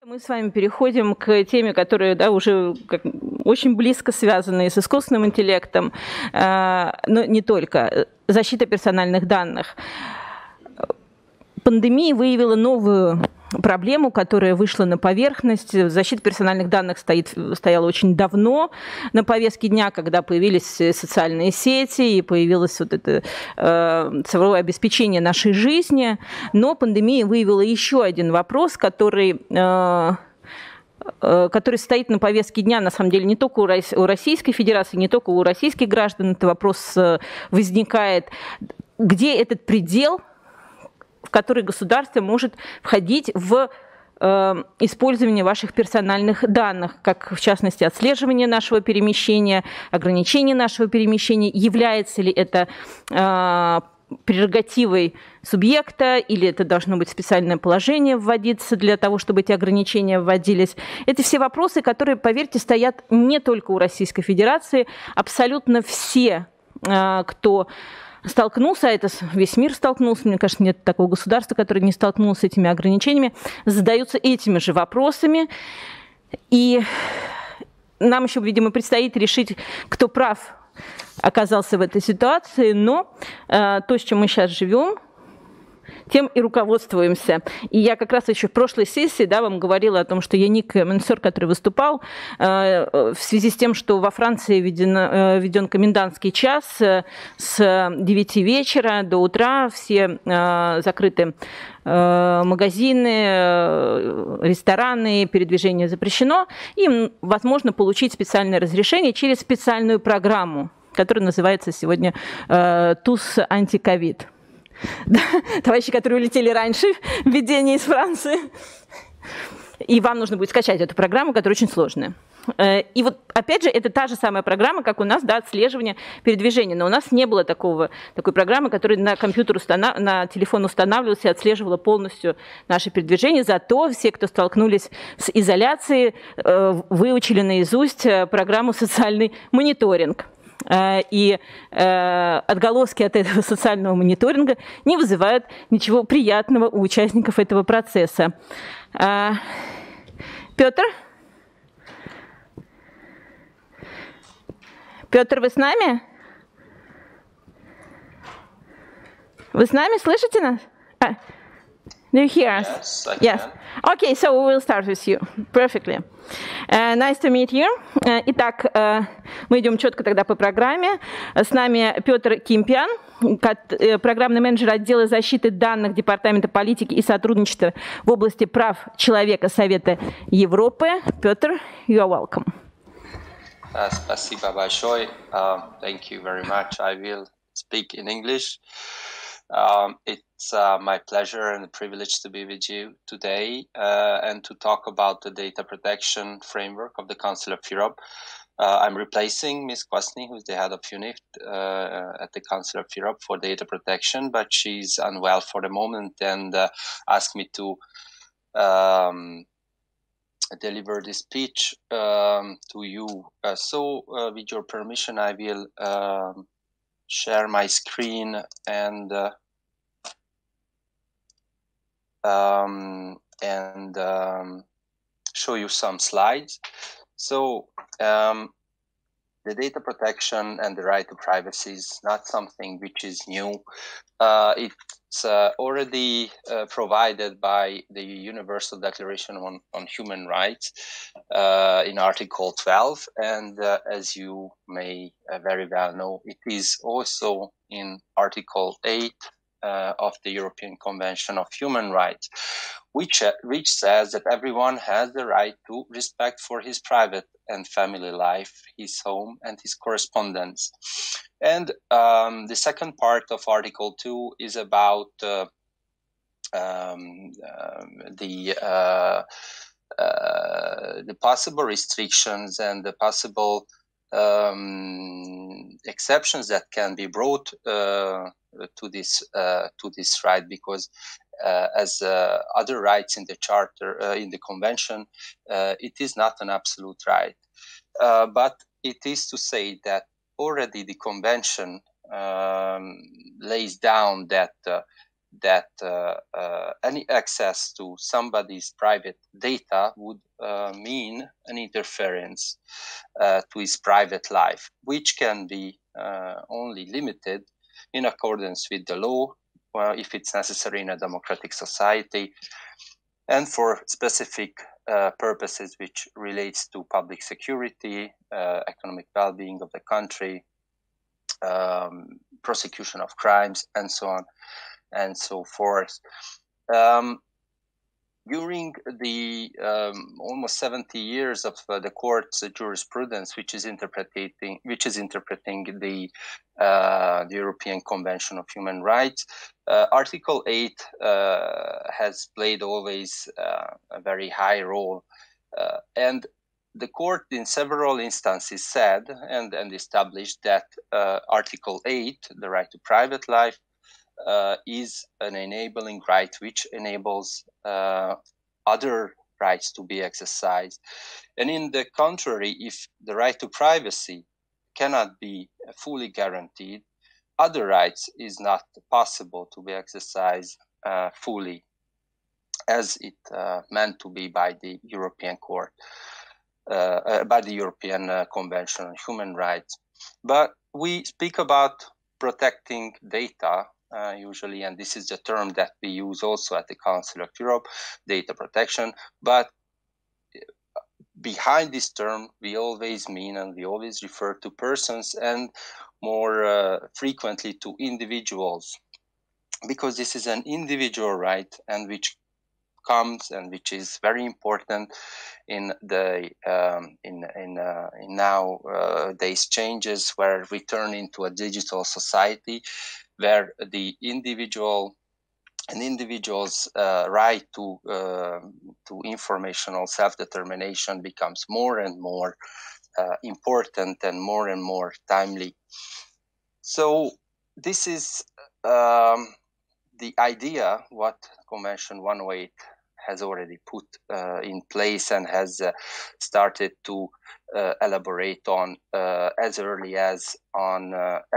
Мы с вами переходим к теме, которая уже очень близко связана и с искусственным интеллектом, но не только. Защита персональных данных. Пандемия выявила новую проблему, которая вышла на поверхность. Защита персональных данных стояла очень давно на повестке дня, когда появились социальные сети и появилось вот это цифровое обеспечение нашей жизни. Но пандемия выявила еще один вопрос, который стоит на повестке дня, на самом деле, не только у Российской Федерации, не только у российских граждан. Этот вопрос возникает. Где этот предел, в который государство может входить в использование ваших персональных данных, как в частности отслеживание нашего перемещения, ограничение нашего перемещения, является ли это прерогативой субъекта, или это должно быть специальное положение вводиться для того, чтобы эти ограничения вводились. Это все вопросы, которые, поверьте, стоят не только у Российской Федерации. Абсолютно все, кто столкнулся, а это весь мир столкнулся, мне кажется, нет такого государства, которое не столкнулось с этими ограничениями, задаются этими же вопросами. И нам еще, видимо, предстоит решить, кто прав оказался в этой ситуации, но то, с чем мы сейчас живем, тем и руководствуемся. И я как раз еще в прошлой сессии вам говорила о том, что Яник Менсер, который выступал, в связи с тем, что во Франции введен комендантский час с 9 вечера до утра, все закрыты магазины, рестораны, передвижение запрещено, им возможно получить специальное разрешение через специальную программу, которая называется сегодня ТУС антиковид. Да, товарищи, которые улетели раньше, введение из Франции. И вам нужно будет скачать эту программу, которая очень сложная. И вот, опять же, это та же самая программа, как у нас, отслеживание передвижения. Но у нас не было такой программы, которая на компьютер, на телефон устанавливалась и отслеживала полностью наше передвижение. Зато все, кто столкнулись с изоляцией, выучили наизусть программу «Социальный мониторинг». И отголоски от этого социального мониторинга не вызывают ничего приятного у участников этого процесса. Петр? Петр, вы с нами? Вы с нами? Слышите нас? Do you hear us? Yes, I can. Yes. Okay, so we will start with you. Perfectly. Nice to meet you. Итак, мы идем четко тогда по программе. С нами Петр Кимпиан, программный менеджер отдела защиты данных Департамента политики и сотрудничества в области прав человека Совета Европы. Петр, you are welcome. Спасибо большое. Thank you very much. I will speak in English. It's my pleasure and a privilege to be with you today and to talk about the data protection framework of the Council of Europe. I'm replacing Ms. Kwasny, who's the head of UNIF at the Council of Europe for data protection, but she's unwell for the moment and asked me to deliver this speech to you. So with your permission, I will share my screen and show you some slides. So the data protection and the right to privacy is not something which is new. It's already provided by the Universal Declaration on Human Rights in Article 12. And as you may very well know, it is also in Article 8 of the European Convention of Human Rights, which says that everyone has the right to respect for his private and family life, his home, and his correspondence. And the second part of Article 2 is about the possible restrictions and the possible exceptions that can be brought to this right, because as other rights in the Charter, in the Convention, it is not an absolute right. But it is to say that already the Convention lays down that that any access to somebody's private data would mean an interference to his private life, which can be only limited in accordance with the law, if it's necessary in a democratic society, and for specific purposes which relates to public security, economic well-being of the country, prosecution of crimes, and so on and so forth. During the almost 70 years of the court's jurisprudence, which is interpreting the European Convention of Human Rights, Article 8 has played always a very high role, and the court in several instances said and established that Article 8, the right to private life, is an enabling right which enables other rights to be exercised. And in the contrary, if the right to privacy cannot be fully guaranteed, other rights is not possible to be exercised fully, as it meant to be by the European Court, by the European Convention on Human Rights. But we speak about protecting data usually, and this is the term that we use also at the Council of Europe, data protection. But behind this term, we always mean and we always refer to persons, and more frequently to individuals, because this is an individual right, and which comes and which is very important in the in nowadays changes, where we turn into a digital society, where the individual's right to informational self-determination becomes more and more important and more timely. So this is the idea what Convention 108 has already put in place and has started to elaborate on as early as in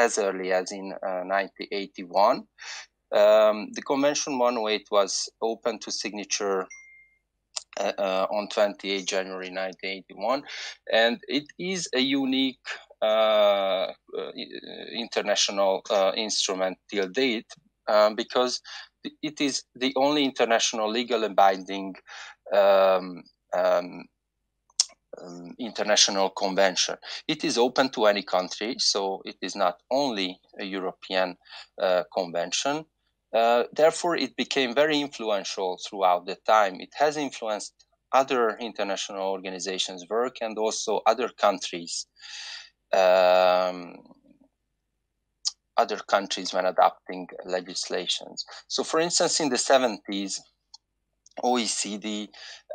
1981. The Convention 108 was open to signature on 28 January 1981, and it is a unique international instrument till date, because it is the only international legal and binding international convention. It is open to any country, so it is not only a European convention. Therefore, it became very influential throughout the time. It has influenced other international organizations' work and also other countries. Other countries when adopting legislations. So, for instance, in the 70s, OECD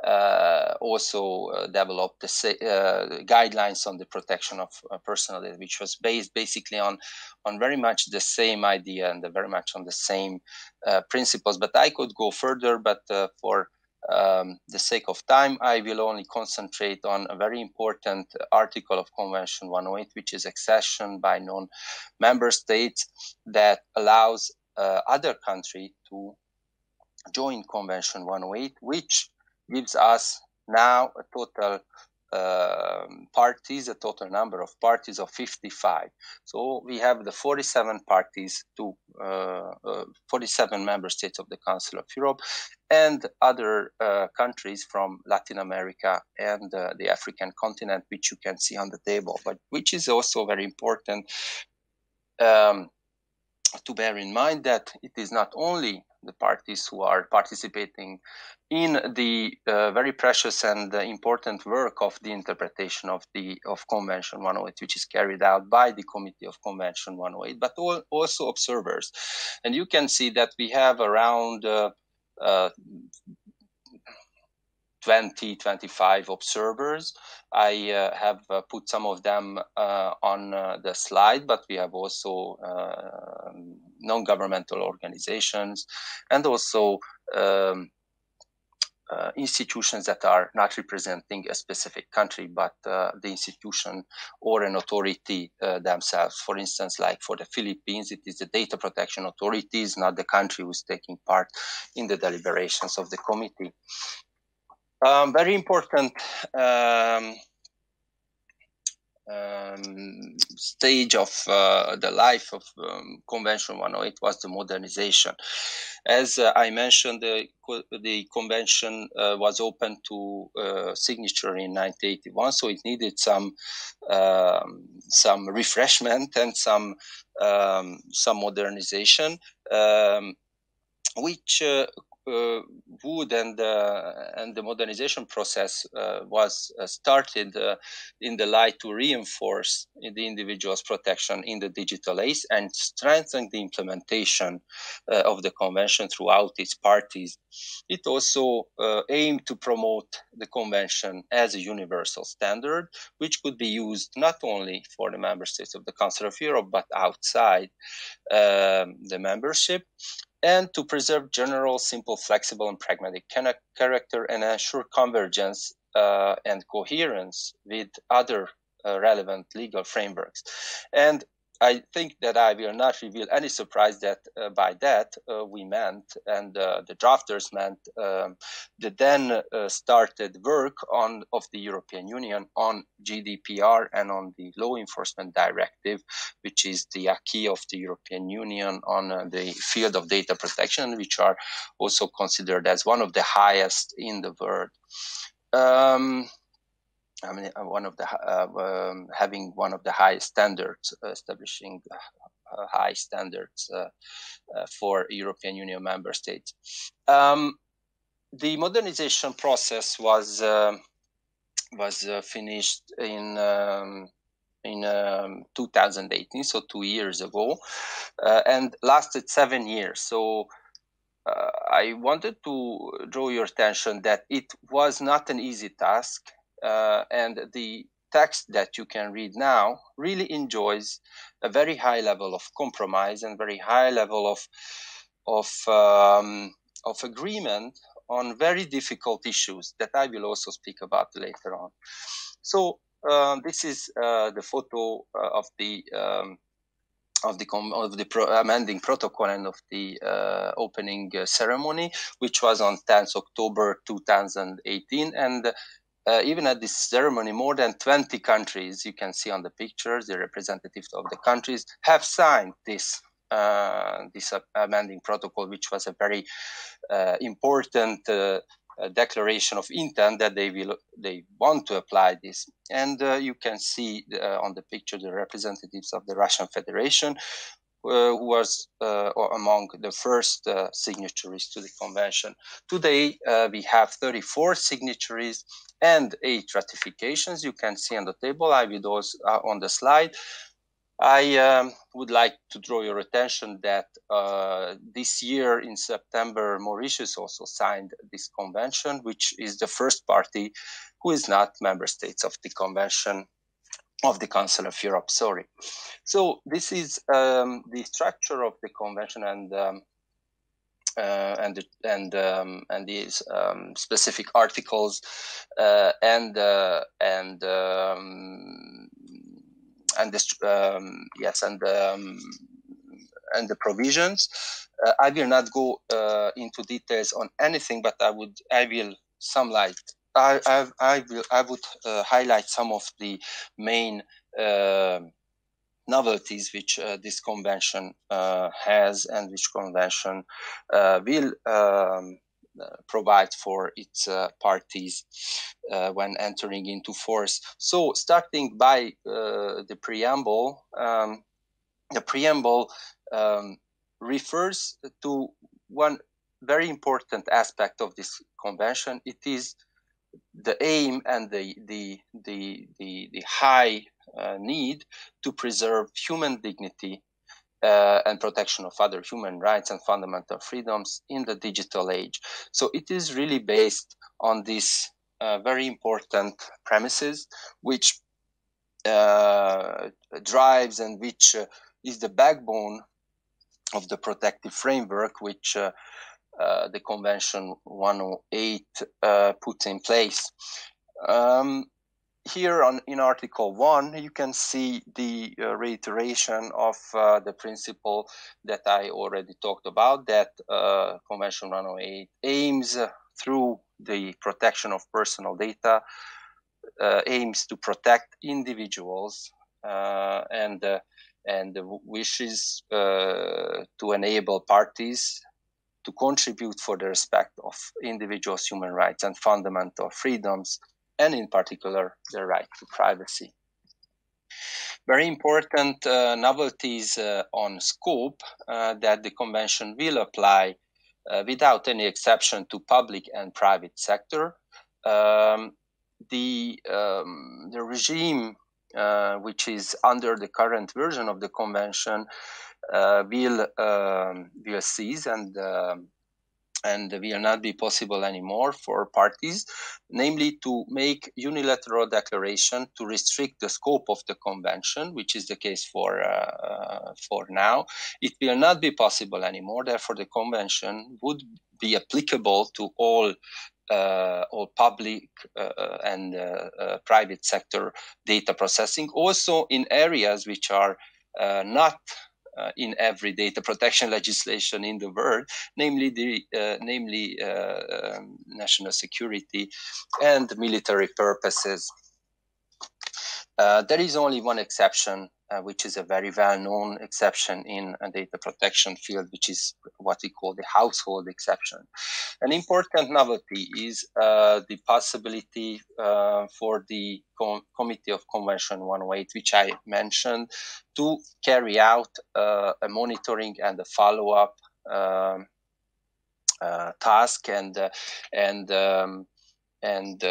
also developed the guidelines on the protection of personal data, which was based basically on very much the same idea and very much on the same principles. But I could go further, but for the sake of time, I will only concentrate on a very important article of Convention 108, which is accession by non-member states, that allows other countries to join Convention 108, which gives us now a total number of parties of 55. So we have the 47 parties to 47 member states of the Council of Europe, and other countries from Latin America and the African continent, which you can see on the table, but which is also very important to bear in mind, that it is not only the parties who are participating in the very precious and important work of the interpretation of Convention 108, which is carried out by the Committee of Convention 108, but also observers. And you can see that we have around 25 observers. I have put some of them on the slide, but we have also non-governmental organizations, and also institutions that are not representing a specific country, but the institution or an authority themselves. For instance, like for the Philippines, it is the Data Protection Authorities, not the country who is taking part in the deliberations of the committee. Very important stage of the life of Convention 108 was the modernization. As I mentioned, the convention was open to signature in 1981, so it needed some refreshment and some modernization, which would and the modernization process was started in the light to reinforce the individual's protection in the digital age and strengthen the implementation of the convention throughout its parties. It also aimed to promote the convention as a universal standard, which could be used not only for the member states of the Council of Europe, but outside the membership, and to preserve general, simple, flexible, and pragmatic character and ensure convergence and coherence with other relevant legal frameworks. And I think that I will not reveal any surprise that by that we meant, and the drafters meant, the then started work of the European Union on GDPR and on the Law Enforcement Directive, which is the acquis of the European Union on the field of data protection, which are also considered as one of the highest in the world. I mean, having one of the highest standards, establishing high standards for European Union member states. The modernization process was finished in 2018, so 2 years ago, and lasted 7 years. So I wanted to draw your attention that it was not an easy task. And the text that you can read now really enjoys a very high level of compromise and very high level of agreement on very difficult issues that I will also speak about later on. So this is the photo of the amending protocol and of the opening ceremony, which was on 10th October 2018, and even at this ceremony, more than 20 countries, you can see on the pictures, the representatives of the countries have signed this amending protocol, which was a very important declaration of intent that they want to apply this. And you can see on the picture the representatives of the Russian Federation, who was among the first signatories to the convention. Today, we have 34 signatories and 8 ratifications. You can see on the table. I will those on the slide. I would like to draw your attention that this year in September, Mauritius also signed this convention, which is the first party who is not member states of the convention of the Council of Europe. Sorry. So this is the structure of the convention and these specific articles and the provisions. I will not go into details on anything, but I will summarize. I would highlight some of the main novelties which this convention has, and which convention will provide for its parties when entering into force. So, starting by the preamble, refers to one very important aspect of this convention. It is the aim and the high need to preserve human dignity and protection of other human rights and fundamental freedoms in the digital age. So it is really based on these very important premises, which drives and which is the backbone of the protective framework, which the Convention 108 puts in place. Here in Article 1, you can see the reiteration of the principle that I already talked about, that Convention 108 aims through the protection of personal data, aims to protect individuals and wishes to enable parties to contribute for the respect of individuals' human rights and fundamental freedoms, and in particular, the right to privacy. Very important novelties on scope that the Convention will apply without any exception to public and private sector. The regime which is under the current version of the Convention will cease and will not be possible anymore for parties, namely to make unilateral declaration to restrict the scope of the convention, which is the case for now. It will not be possible anymore. Therefore, the convention would be applicable to all public and private sector data processing, also in areas which are not in every data protection legislation in the world, namely national security and military purposes. There is only one exception, which is a very well-known exception in a data protection field, which is what we call the household exception. An important novelty is the possibility for the Committee of Convention 108, which I mentioned, to carry out a monitoring and a follow-up task and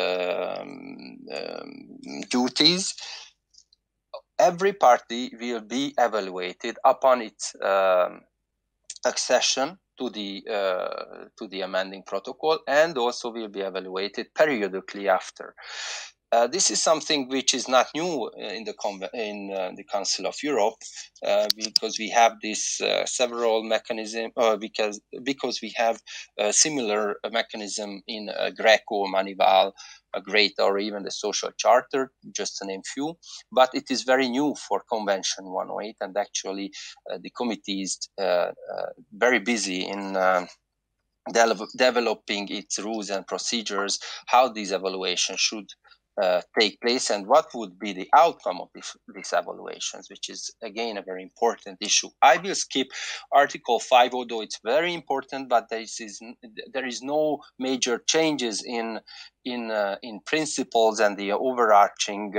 duties. Every party will be evaluated upon its accession to the amending protocol, and also will be evaluated periodically after. This is something which is not new in the Council of Europe, because we have this several mechanism, because we have a similar mechanism in Greco, Manival, Greta, or even the Social Charter, just to name few. But it is very new for Convention 108, and actually the committee is very busy in developing its rules and procedures, how these evaluations should take place and what would be the outcome of these evaluations, which is again a very important issue. I will skip Article 5, although it's very important, but there is no major changes in principles and the overarching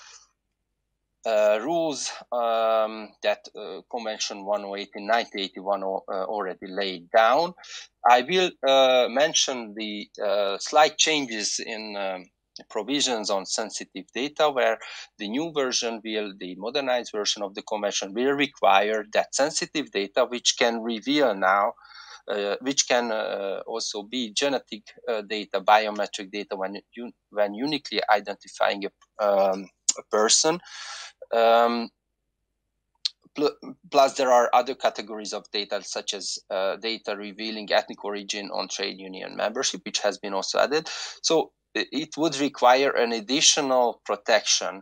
rules that Convention 108 in 1981 already laid down. I will mention the slight changes in provisions on sensitive data, where the new version the modernized version of the convention will require that sensitive data, which can reveal now, which can also be genetic data, biometric data, when uniquely identifying a person. Plus, there are other categories of data, such as data revealing ethnic origin on trade union membership, which has been also added. So it would require an additional protection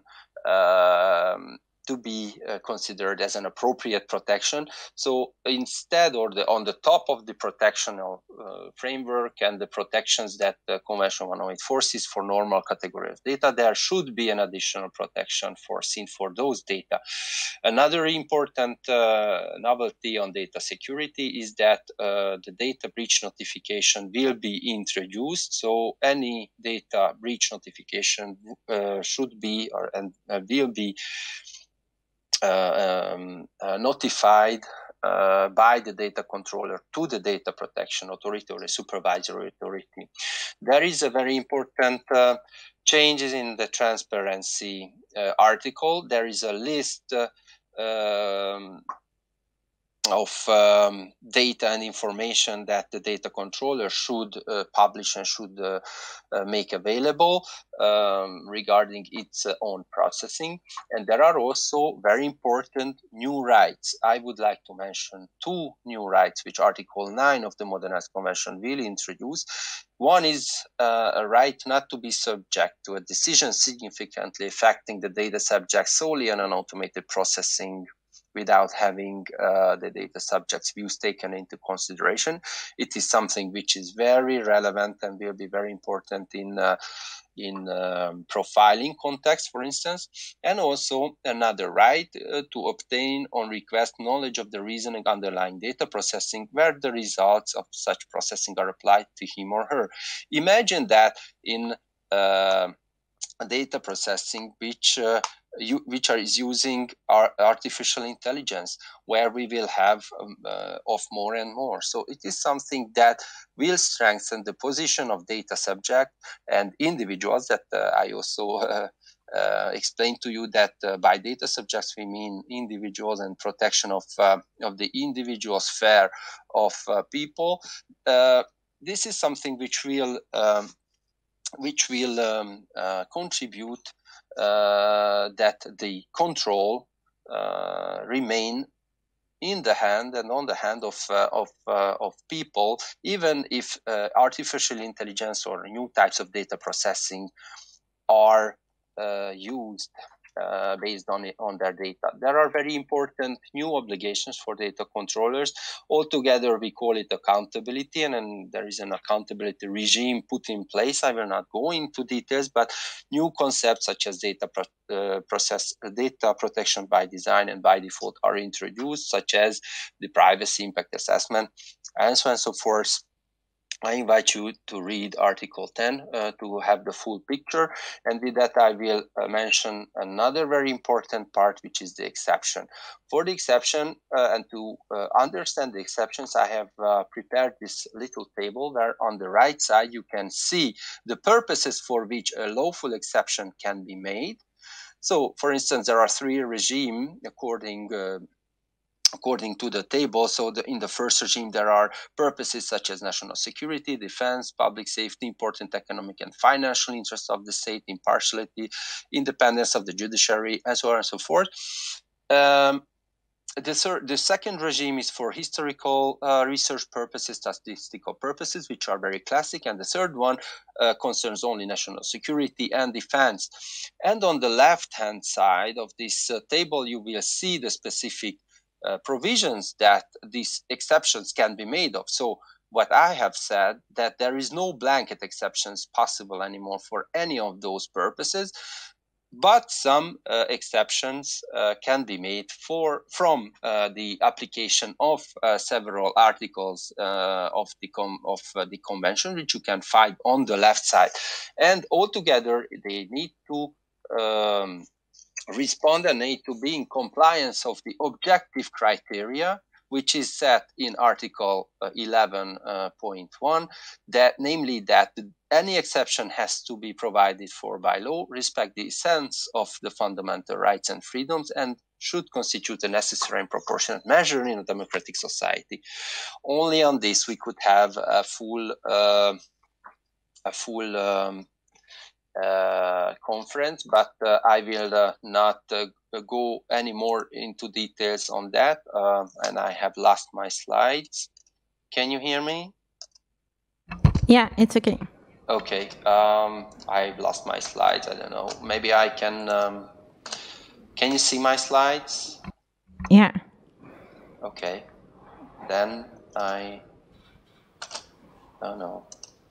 to be considered as an appropriate protection. So instead, on the top of the protectional framework and the protections that the Convention 108 forces for normal category of data, there should be an additional protection foreseen for those data. Another important novelty on data security is that the data breach notification will be introduced. So any data breach notification should be and will be notified by the data controller to the data protection authority or a supervisory authority. There is a very important changes in the transparency article. There is a list data and information that the data controller should publish and should make available regarding its own processing. And there are also very important new rights. I would like to mention two new rights which Article 9 of the Modernized Convention will introduce. One is a right not to be subject to a decision significantly affecting the data subject solely on an automated processing without having the data subject's views taken into consideration. It is something which is very relevant and will be very important in profiling context, for instance, and also another right to obtain on request knowledge of the reasoning underlying data processing where the results of such processing are applied to him or her. Imagine that in data processing which is using artificial intelligence, where we will have of more and more. So it is something that will strengthen the position of data subject and individuals that I also explained to you that by data subjects we mean individuals and protection of the individual sphere of people. This is something which will contribute that the control remain in the hand and on the hand of people, even if artificial intelligence or new types of data processing are used based on their data. There are very important new obligations for data controllers. Altogether, we call it accountability, and there is an accountability regime put in place. I will not go into details, but new concepts such as data protection by design and by default are introduced, such as the privacy impact assessment, and so on and so forth. I invite you to read Article 10 to have the full picture. And with that, I will mention another very important part, which is the exception. For the exception and to understand the exceptions, I have prepared this little table where on the right side, you can see the purposes for which a lawful exception can be made. So, for instance, there are three regimes according to the table. So in the first regime, there are purposes such as national security, defense, public safety, important economic and financial interests of the state, impartiality, independence of the judiciary, and so on and so forth. The second regime is for historical research purposes, statistical purposes, which are very classic. And the third one concerns only national security and defense. And on the left-hand side of this table, you will see the specific provisions that these exceptions can be made of. So what I have said, that there is no blanket exceptions possible anymore for any of those purposes, but some exceptions can be made from the application of several articles of the convention, which you can find on the left side. And altogether, they need to respond and need to be in compliance of the objective criteria, which is set in Article 11.1, that namely that any exception has to be provided for by law, respect the essence of the fundamental rights and freedoms, and should constitute a necessary and proportionate measure in a democratic society. Only on this we could have a full conference, but I will not go any more into details on that, and I have lost my slides. Can you hear me? Yeah, it's okay. Okay, I've lost my slides. I don't know. Maybe I can you see my slides? Yeah. Okay, then I don't know.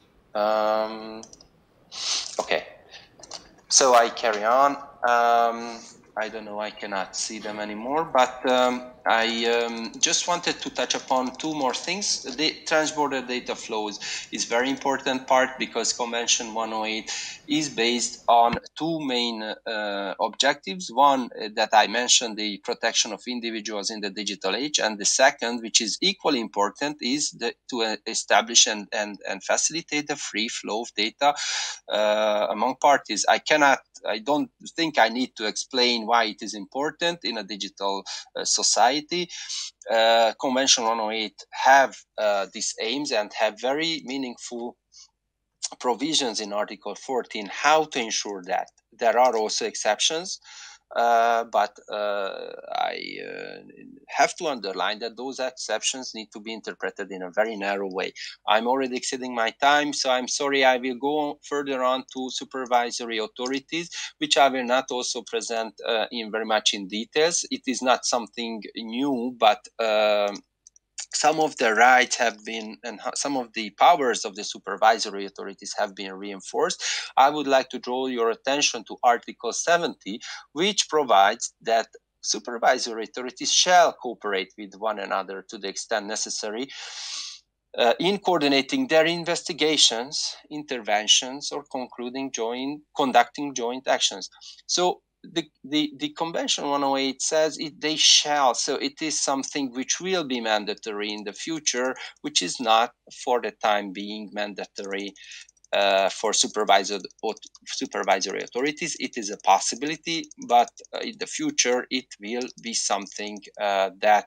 Okay, so I carry on. I don't know, I cannot see them anymore, but I just wanted to touch upon two more things. The transborder data flows is very important part because Convention 108 is based on two main objectives. One that I mentioned, the protection of individuals in the digital age, and the second, which is equally important, is to establish and facilitate the free flow of data among parties. I don't think I need to explain explain why it is important in a digital society. Convention 108 have these aims and have very meaningful provisions in Article 14 how to ensure that. There are also exceptions, but I have to underline that those exceptions need to be interpreted in a very narrow way. I'm already exceeding my time, so I'm sorry. I will go further on to supervisory authorities, which I will not also present in very much in details. It is not something new, but some of the rights have been, and some of the powers of the supervisory authorities have been reinforced. I would like to draw your attention to Article 70, which provides that supervisory authorities shall cooperate with one another to the extent necessary in coordinating their investigations, interventions, or conducting joint actions. So the Convention 108 says they shall, so it is something which will be mandatory in the future, which is not for the time being mandatory for supervisory authorities. It is a possibility, but in the future it will be something that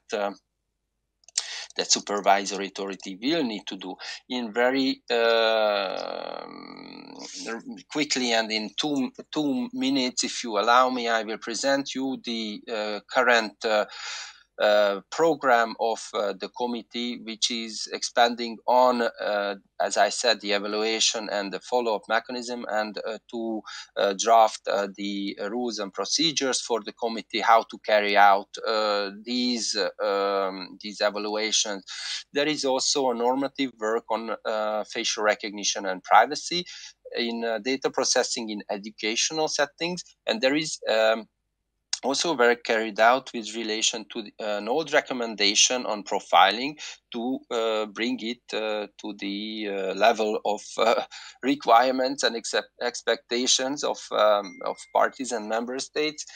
supervisory authority will need to do. In very quickly and in two minutes, if you allow me, I will present you the current program of the committee, which is expanding on, as I said, the evaluation and the follow-up mechanism, and to draft the rules and procedures for the committee, how to carry out these evaluations. There is also a normative work on facial recognition and privacy in data processing in educational settings, and there is also work carried out with relation to an old recommendation on profiling to bring it to the level of requirements and expectations of parties and member states,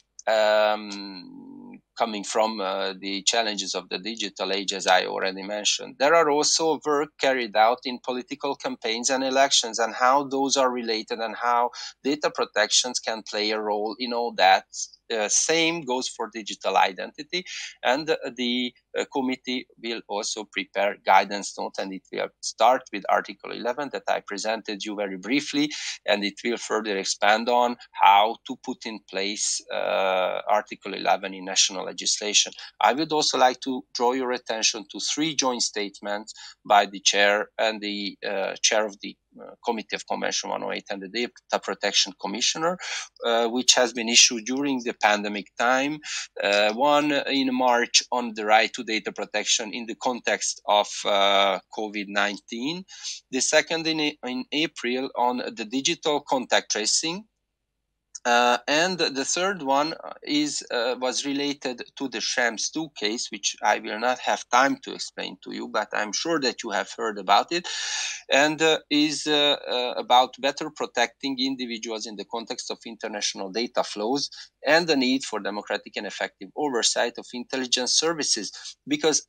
coming from the challenges of the digital age, as I already mentioned. There are also work carried out in political campaigns and elections, and how those are related and how data protections can play a role in all that. Same goes for digital identity, and the committee will also prepare guidance notes, and it will start with Article 11 that I presented you very briefly, and it will further expand on how to put in place Article 11 in national legislation. I would also like to draw your attention to 3 joint statements by the chair and the chair of the Committee of Convention 108 and the Data Protection Commissioner, which has been issued during the pandemic time. One in March on the right to data protection in the context of COVID-19. The second in April on the digital contact tracing. And the third one was related to the Schrems II case, which I will not have time to explain to you, but I'm sure that you have heard about it, and is about better protecting individuals in the context of international data flows and the need for democratic and effective oversight of intelligence services, because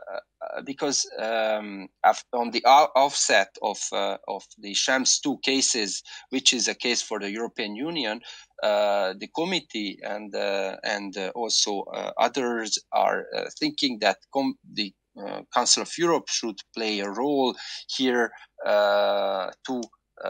on the offset of the Schrems II cases, which is a case for the European Union, the committee and also others are thinking that the Council of Europe should play a role here to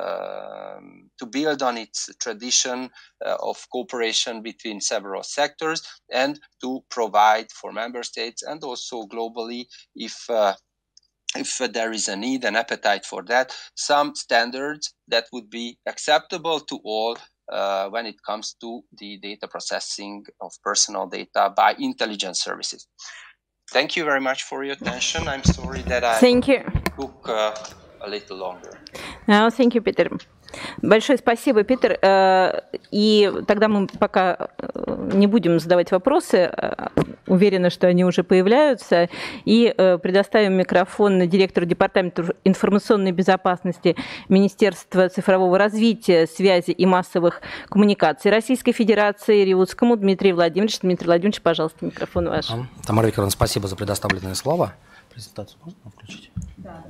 build on its tradition of cooperation between several sectors, and to provide for member states and also globally, if there is a need and appetite for that, some standards that would be acceptable to all when it comes to the data processing of personal data by intelligence services. Thank you very much for your attention. I'm sorry that I took a little longer. No, thank you, Peter. Большое спасибо, Питер. И тогда мы пока не будем задавать вопросы, уверена, что они уже появляются, и предоставим микрофон директору Департамента информационной безопасности Министерства цифрового развития, связи и массовых коммуникаций Российской Федерации Реутскому Дмитрию Владимировичу. Дмитрий Владимирович, пожалуйста, микрофон ваш. Тамара Викторовна, спасибо за предоставленное слово. Презентацию можно включить? Да.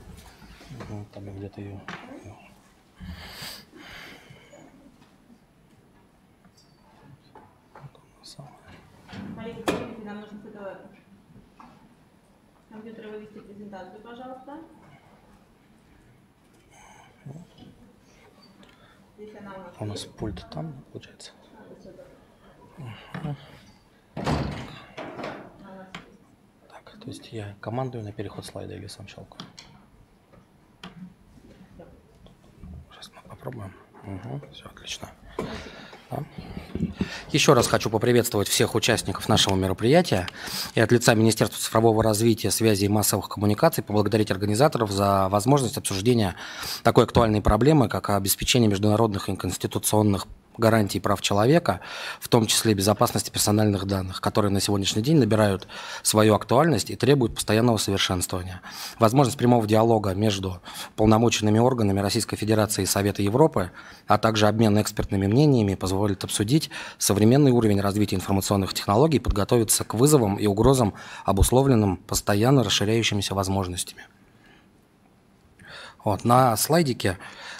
Там где-то ее. презентацию, пожалуйста. У нас пульт там, получается. Так, то есть я командую на переход слайда или сам щелкаю? Сейчас мы попробуем. Все отлично. Да. Еще раз хочу поприветствовать всех участников нашего мероприятия и от лица Министерства цифрового развития, связи и массовых коммуникаций поблагодарить организаторов за возможность обсуждения такой актуальной проблемы, как обеспечение международных и конституционных гарантий прав человека, в том числе безопасности персональных данных, которые на сегодняшний день набирают свою актуальность и требуют постоянного совершенствования. Возможность прямого диалога между полномоченными органами Российской Федерации и Совета Европы, а также обмен экспертными мнениями позволит обсудить современный уровень развития информационных технологий и подготовиться к вызовам и угрозам, обусловленным постоянно расширяющимися возможностями. Вот, на слайдике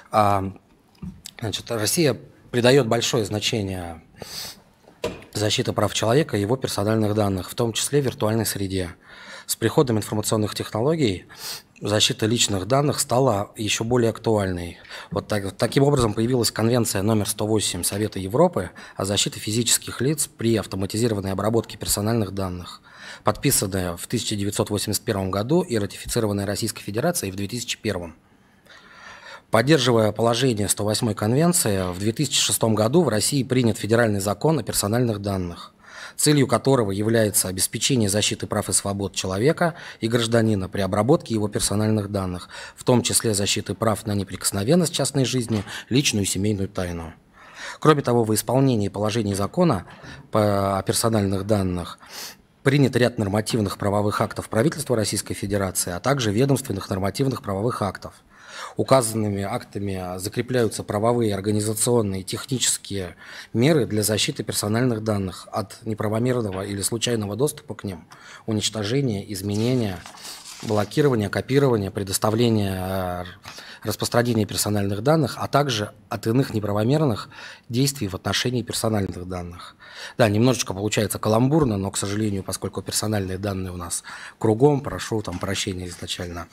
Россия придает большое значение защите прав человека и его персональных данных, в том числе в виртуальной среде. С приходом информационных технологий защита личных данных стала еще более актуальной. Таким образом появилась Конвенция номер 108 Совета Европы о защите физических лиц при автоматизированной обработке персональных данных, подписанная в 1981 году и ратифицированная Российской Федерацией в 2001. Поддерживая положение 108 конвенции, в 2006 году в России принят федеральный закон о персональных данных, целью которого является обеспечение защиты прав и свобод человека и гражданина при обработке его персональных данных, в том числе защиты прав на неприкосновенность частной жизни, личную и семейную тайну. Кроме того, в исполнении положений закона о персональных данных принят ряд нормативных правовых актов правительства Российской Федерации, а также ведомственных нормативных правовых актов. Указанными актами закрепляются правовые, организационные и технические меры для защиты персональных данных от неправомерного или случайного доступа к ним, уничтожения, изменения, блокирования, копирования, предоставления, распространения персональных данных, а также от иных неправомерных действий в отношении персональных данных. Да, немножечко получается каламбурно, но, к сожалению, поскольку персональные данные у нас кругом, прошу там прощения изначально.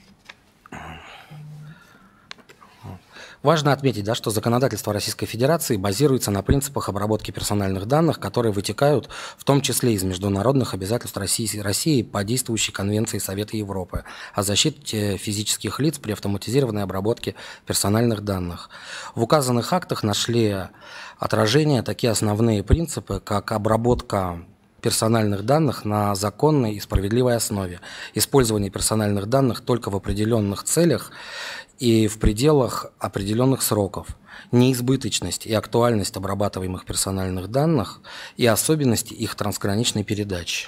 Важно отметить, что законодательство Российской Федерации базируется на принципах обработки персональных данных, которые вытекают в том числе из международных обязательств России по действующей Конвенции Совета Европы о защите физических лиц при автоматизированной обработке персональных данных. В указанных актах нашли отражение такие основные принципы, как обработка персональных данных на законной и справедливой основе, использование персональных данных только в определенных целях и в пределах определенных сроков, неизбыточность и актуальность обрабатываемых персональных данных и особенности их трансграничной передачи.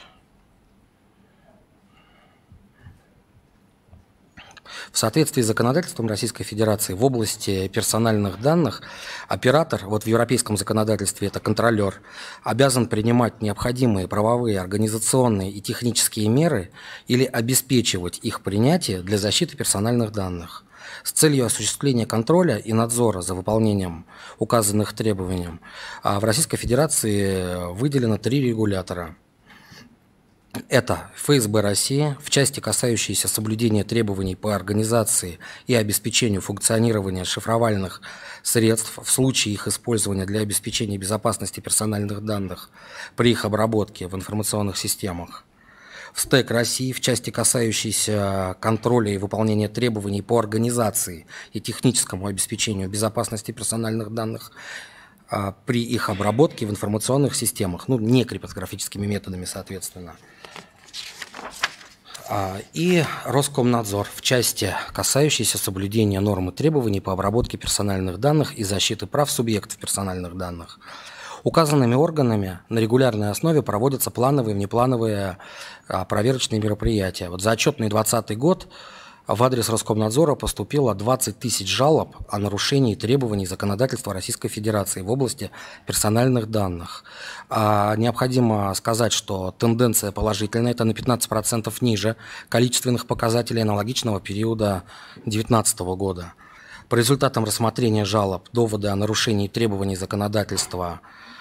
В соответствии с законодательством Российской Федерации в области персональных данных оператор, в европейском законодательстве это контролер, обязан принимать необходимые правовые, организационные и технические меры или обеспечивать их принятие для защиты персональных данных. С целью осуществления контроля и надзора за выполнением указанных требований в Российской Федерации выделено 3 регулятора. Это ФСБ России в части, касающейся соблюдения требований по организации и обеспечению функционирования шифровальных средств в случае их использования для обеспечения безопасности персональных данных при их обработке в информационных системах. ВСТЭК России в части, касающейся контроля и выполнения требований по организации и техническому обеспечению безопасности персональных данных при их обработке в информационных системах, не криптографическими методами, соответственно. И Роскомнадзор в части, касающейся соблюдения норм и требований по обработке персональных данных и защиты прав субъектов персональных данных. Указанными органами на регулярной основе проводятся плановые и внеплановые проверочные мероприятия. За отчетный 2020 год в адрес Роскомнадзора поступило 20 тысяч жалоб о нарушении требований законодательства Российской Федерации в области персональных данных. Необходимо сказать, что тенденция положительная, это на 15% ниже количественных показателей аналогичного периода 2019 года. По результатам рассмотрения жалоб доводы о нарушении требований законодательства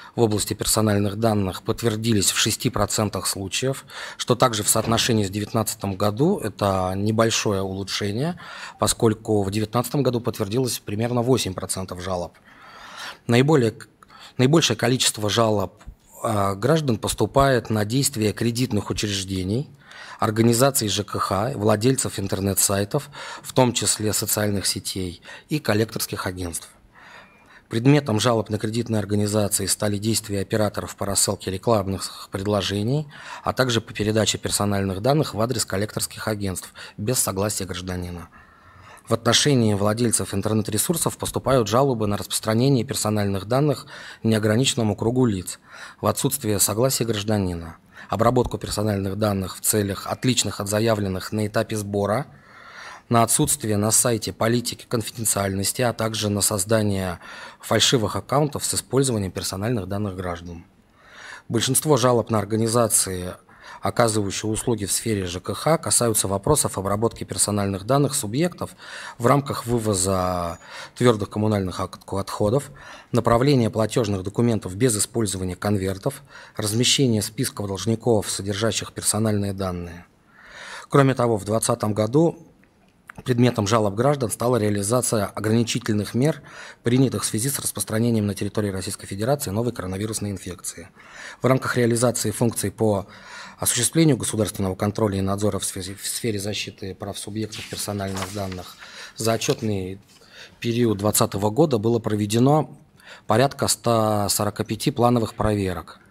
в области персональных данных подтвердились в 6% случаев, что также в соотношении с 2019 году это небольшое улучшение, поскольку в 2019 году подтвердилось примерно 8% жалоб. Наибольшее количество жалоб граждан поступает на действия кредитных учреждений, организаций ЖКХ, владельцев интернет-сайтов, в том числе социальных сетей, и коллекторских агентств. Предметом жалоб на кредитные организации стали действия операторов по рассылке рекламных предложений, а также по передаче персональных данных в адрес коллекторских агентств без согласия гражданина. В отношении владельцев интернет-ресурсов поступают жалобы на распространение персональных данных неограниченному кругу лиц в отсутствие согласия гражданина, обработку персональных данных в целях, отличных от заявленных на этапе сбора, на отсутствие на сайте политики конфиденциальности, а также на создание фальшивых аккаунтов с использованием персональных данных граждан. Большинство жалоб на организации, оказывающие услуги в сфере ЖКХ, касаются вопросов обработки персональных данных субъектов в рамках вывоза твердых коммунальных отходов, направления платежных документов без использования конвертов, размещения списков должников, содержащих персональные данные. Кроме того, в 2020 году предметом жалоб граждан стала реализация ограничительных мер, принятых в связи с распространением на территории Российской Федерации новой коронавирусной инфекции. В рамках реализации функций по осуществлению государственного контроля и надзора в сфере защиты прав субъектов персональных данных за отчетный период 2020 года было проведено порядка 145 плановых проверок,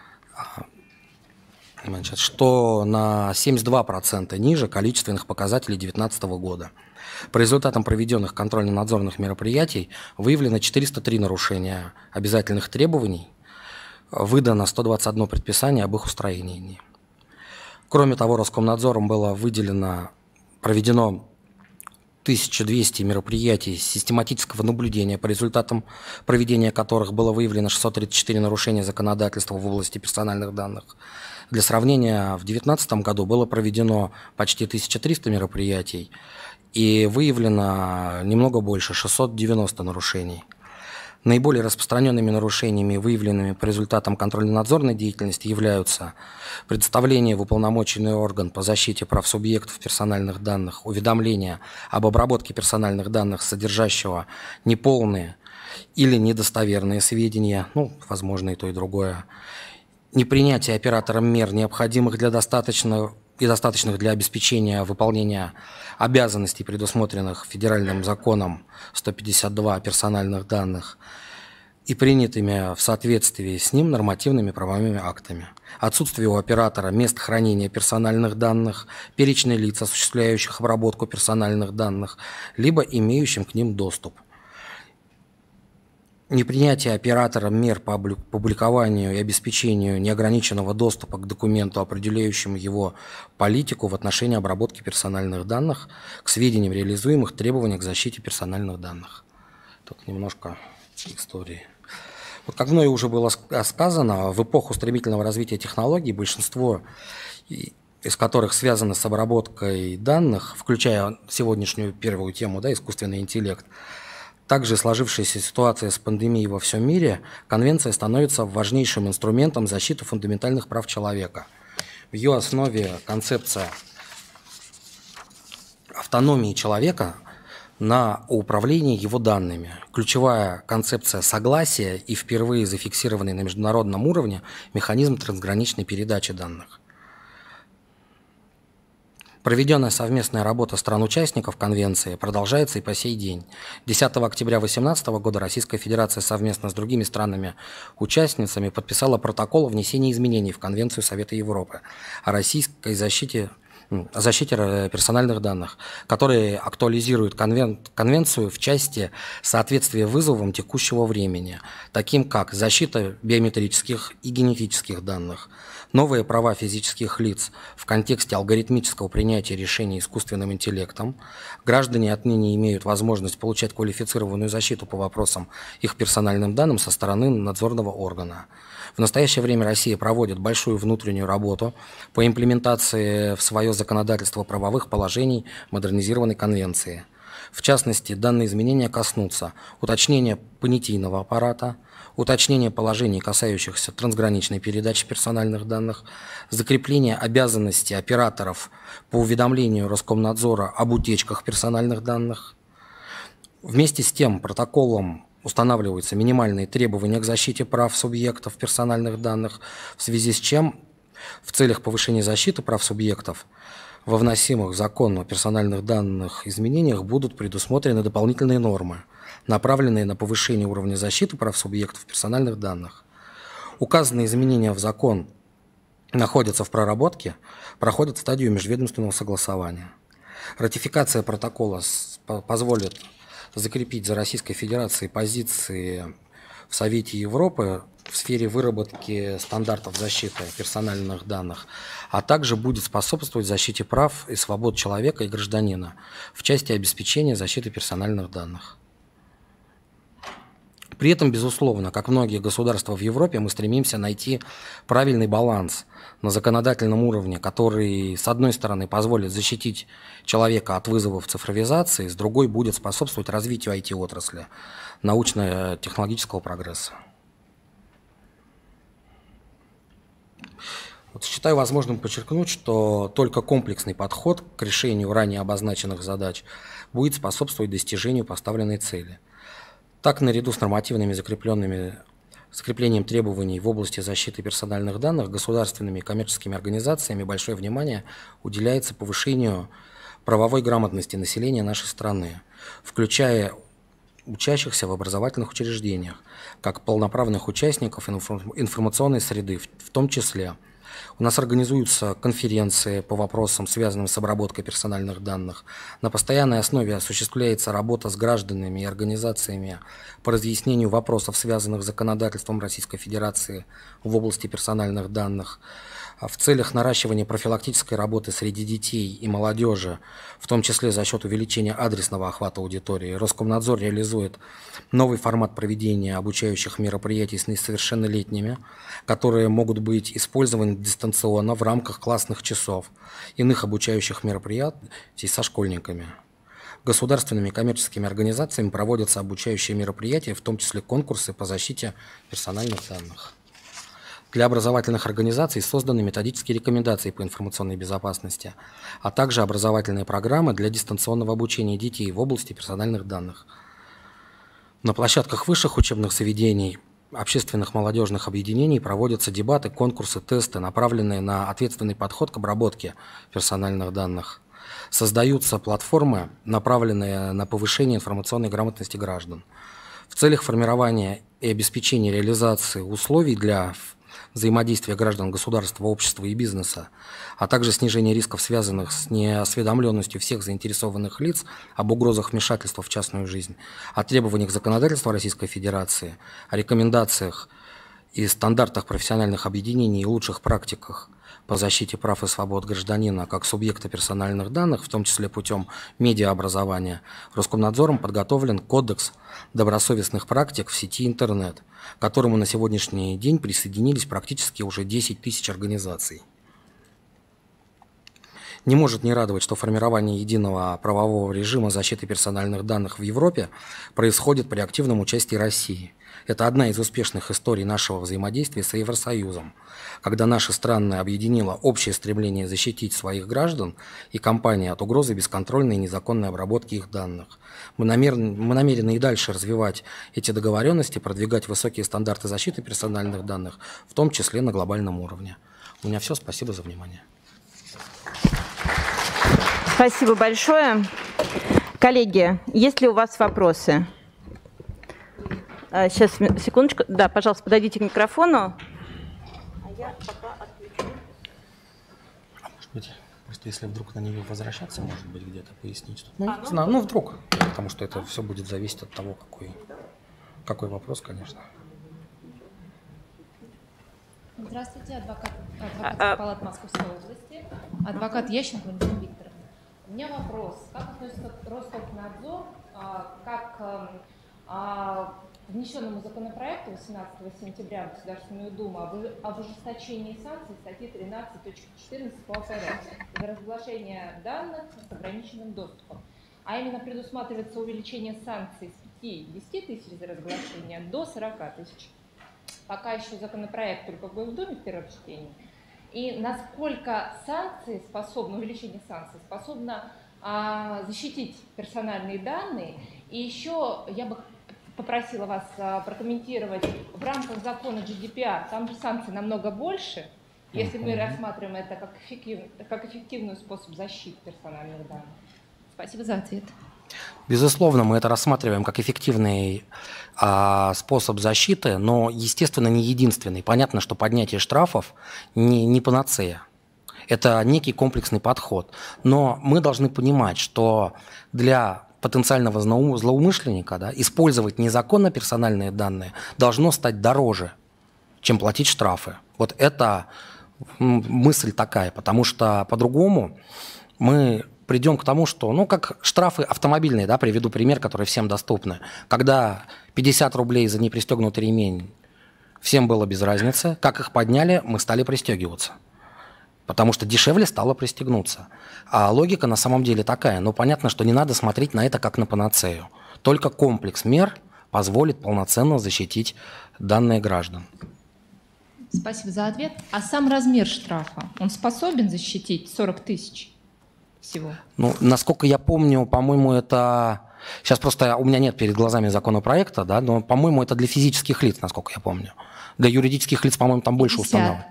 что на 72% ниже количественных показателей 2019 года. По результатам проведенных контрольно-надзорных мероприятий выявлено 403 нарушения обязательных требований, выдано 121 предписание об их устранении. Кроме того, Роскомнадзором было проведено 1200 мероприятий систематического наблюдения, по результатам проведения которых было выявлено 634 нарушения законодательства в области персональных данных. Для сравнения, в 2019 году было проведено почти 1300 мероприятий и выявлено немного больше, 690 нарушений. Наиболее распространенными нарушениями, выявленными по результатам контрольно-надзорной деятельности, являются предоставление в уполномоченный орган по защите прав субъектов персональных данных уведомления об обработке персональных данных, содержащего неполные или недостоверные сведения, возможно, и то, и другое, непринятие оператором мер, необходимых для достаточных для обеспечения выполнения обязанностей, предусмотренных федеральным законом 152 о персональных данных, и принятыми в соответствии с ним нормативными правовыми актами. Отсутствие у оператора мест хранения персональных данных, перечня лиц, осуществляющих обработку персональных данных, либо имеющим к ним доступ. Непринятие оператором мер по публикованию и обеспечению неограниченного доступа к документу, определяющему его политику в отношении обработки персональных данных, к сведениям, реализуемых требований к защите персональных данных. Тут немножко истории. Вот как мной уже было сказано, в эпоху стремительного развития технологий, большинство из которых связано с обработкой данных, включая сегодняшнюю первую тему, искусственный интеллект, также сложившаяся ситуация с пандемией во всем мире, конвенция становится важнейшим инструментом защиты фундаментальных прав человека. В ее основе концепция автономии человека на управлении его данными. Ключевая концепция согласия и впервые зафиксированный на международном уровне механизм трансграничной передачи данных. Проведенная совместная работа стран-участников Конвенции продолжается и по сей день. 10 октября 2018 года Российская Федерация совместно с другими странами-участницами подписала протокол о внесении изменений в Конвенцию Совета Европы о российской защите персональных данных, которые актуализируют Конвенцию в части соответствия вызовам текущего времени, таким как защита биометрических и генетических данных, новые права физических лиц в контексте алгоритмического принятия решений искусственным интеллектом. Граждане отныне имеют возможность получать квалифицированную защиту по вопросам их персональным данным со стороны надзорного органа. В настоящее время Россия проводит большую внутреннюю работу по имплементации в свое законодательство правовых положений модернизированной конвенции. В частности, данные изменения коснутся уточнения понятийного аппарата, уточнения положений, касающихся трансграничной передачи персональных данных, закрепления обязанностей операторов по уведомлению Роскомнадзора об утечках персональных данных. Вместе с тем протоколом устанавливаются минимальные требования к защите прав субъектов персональных данных, в связи с чем в целях повышения защиты прав субъектов во вносимых в закон о персональных данных изменениях будут предусмотрены дополнительные нормы, направленные на повышение уровня защиты прав субъектов персональных данных. Указанные изменения в закон находятся в проработке, проходят стадию межведомственного согласования. Ратификация протокола позволит закрепить за Российской Федерацией позиции в Совете Европы в сфере выработки стандартов защиты персональных данных, а также будет способствовать защите прав и свобод человека и гражданина в части обеспечения защиты персональных данных. При этом, безусловно, как многие государства в Европе, мы стремимся найти правильный баланс на законодательном уровне, который, с одной стороны, позволит защитить человека от вызовов цифровизации, с другой будет способствовать развитию IT-отрасли, научно-технологического прогресса. Вот считаю возможным подчеркнуть, что только комплексный подход к решению ранее обозначенных задач будет способствовать достижению поставленной цели. Так, наряду с нормативными закреплением требований в области защиты персональных данных государственными и коммерческими организациями большое внимание уделяется повышению правовой грамотности населения нашей страны, включая учащихся в образовательных учреждениях, как полноправных участников информационной среды, в том числе. У нас организуются конференции по вопросам, связанным с обработкой персональных данных. На постоянной основе осуществляется работа с гражданами и организациями по разъяснению вопросов, связанных с законодательством Российской Федерации в области персональных данных. В целях наращивания профилактической работы среди детей и молодежи, в том числе за счет увеличения адресного охвата аудитории, Роскомнадзор реализует новый формат проведения обучающих мероприятий с несовершеннолетними, которые могут быть использованы дистанционно в рамках классных часов, иных обучающих мероприятий со школьниками. Государственными и коммерческими организациями проводятся обучающие мероприятия, в том числе конкурсы по защите персональных данных. Для образовательных организаций созданы методические рекомендации по информационной безопасности, а также образовательные программы для дистанционного обучения детей в области персональных данных. На площадках высших учебных заведений, общественных молодежных объединений проводятся дебаты, конкурсы, тесты, направленные на ответственный подход к обработке персональных данных. Создаются платформы, направленные на повышение информационной грамотности граждан. В целях формирования и обеспечения реализации условий для взаимодействия граждан, государства, общества и бизнеса, а также снижение рисков, связанных с неосведомленностью всех заинтересованных лиц об угрозах вмешательства в частную жизнь, о требованиях законодательства Российской Федерации, о рекомендациях и стандартах профессиональных объединений и лучших практиках по защите прав и свобод гражданина как субъекта персональных данных, в том числе путем медиаобразования, Роскомнадзором подготовлен кодекс добросовестных практик в сети интернет, к которому на сегодняшний день присоединились практически уже 10 тысяч организаций. Не может не радовать, что формирование единого правового режима защиты персональных данных в Европе происходит при активном участии России. Это одна из успешных историй нашего взаимодействия с Евросоюзом, когда наша страна объединила общее стремление защитить своих граждан и компаний от угрозы бесконтрольной и незаконной обработки их данных. Мы намерены и дальше развивать эти договоренности, продвигать высокие стандарты защиты персональных данных, в том числе на глобальном уровне. У меня все. Спасибо за внимание. Спасибо большое. Коллеги, есть ли у вас вопросы? Сейчас, секундочку. Да, пожалуйста, подойдите к микрофону. А я пока отключу. Может быть, просто если вдруг на нее возвращаться, может быть, где-то пояснить. Ну, вдруг. Потому что это все будет зависеть от того, какой вопрос, конечно. Здравствуйте, адвокат Палаты Московской области, адвокат Ященко Валентина Викторовна. У меня вопрос. Как относится Роскомнадзор как внесенному законопроекту 18 сентября в Государственную Думу об ужесточении санкций статьи 13.14 по ФРС за разглашение данных с ограниченным доступом? а именно предусматривается увеличение санкций с 5-10 тысяч за разглашение до 40 тысяч. Пока еще законопроект только в Госдуме в первом чтении. И насколько санкции способны, увеличение санкций способно защитить персональные данные. И еще я бы попросила вас прокомментировать в рамках закона GDPR, там же санкций намного больше, если мы рассматриваем это как эффективный способ защиты персональных данных. Спасибо за ответ. Безусловно, мы это рассматриваем как эффективный способ защиты, но, естественно, не единственный. Понятно, что поднятие штрафов не панацея. Это некий комплексный подход. Но мы должны понимать, что для потенциального злоумышленника использовать незаконно персональные данные должно стать дороже, чем платить штрафы. Вот это мысль такая, потому что по-другому мы придем к тому, что, как штрафы автомобильные, приведу пример, который всем доступны. Когда 50 рублей за непристегнутый ремень всем было без разницы, как их подняли, мы стали пристегиваться. Потому что дешевле стало пристегнуться. А логика на самом деле такая. Но понятно, что не надо смотреть на это как на панацею. Только комплекс мер позволит полноценно защитить данные граждан. Спасибо за ответ. А сам размер штрафа, он способен защитить 40 тысяч всего? Насколько я помню, по-моему, это... Сейчас просто у меня нет перед глазами законопроекта, но, по-моему, это для физических лиц, насколько я помню. Для юридических лиц, по-моему, там больше установок.